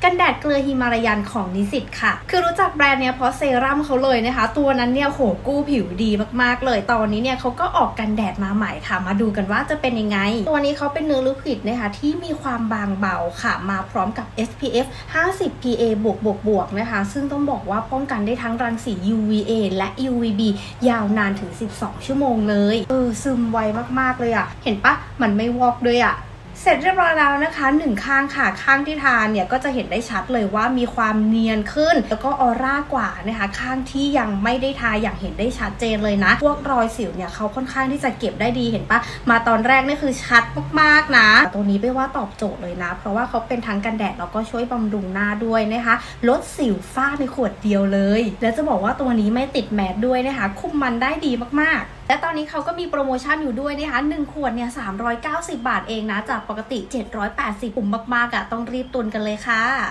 กันแดดเกลือฮิมาลายันของนิสิตค่ะคือรู้จักแบรนด์เนี้ยเพราะเซรั่มเขาเลยนะคะตัวนั้นเนี่ยโหกู้ผิวดีมากๆเลยตอนนี้เนี่ยเขาก็ออกกันแดดมาใหม่ค่ะมาดูกันว่าจะเป็นยังไงตัวนี้เขาเป็นเนื้อลิควิดนะคะที่มีความบางเบาค่ะมาพร้อมกับ SPF 50 PA บวกนะคะซึ่งต้องบอกว่าป้องกันได้ทั้งรังสี UVA และ UVB ยาวนานถึง12ชั่วโมงเลยซึมไวมากๆเลยอะเห็นปะมันไม่วอกด้วยอะเสร็จเรียบร้อยแล้วนะคะหนึ่งข้างค่ะข้างที่ทานเนี่ยก็จะเห็นได้ชัดเลยว่ามีความเนียนขึ้นแล้วก็ออร่ากว่านะคะข้างที่ยังไม่ได้ทาอย่างเห็นได้ชัดเจนเลยนะพวกรอยสิวเนี่ยเขาค่อนข้างที่จะเก็บได้ดีเห็นปะมาตอนแรกนี่คือชัดมากๆนะตัวนี้ไม่ว่าตอบโจทย์เลยนะเพราะว่าเขาเป็นทั้งกันแดดแล้วก็ช่วยบำรุงหน้าด้วยนะคะลดสิวฝ้าในขวดเดียวเลยแล้วจะบอกว่าตัวนี้ไม่ติดแมสด้วยนะคะคุมมันได้ดีมากๆและตอนนี้เขาก็มีโปรโมชั่นอยู่ด้วยนะคะ1ขวดเนี่ย390 บาทเองนะจากปกติ780คุ้มมากๆต้องรีบตุนกันเลยค่ะ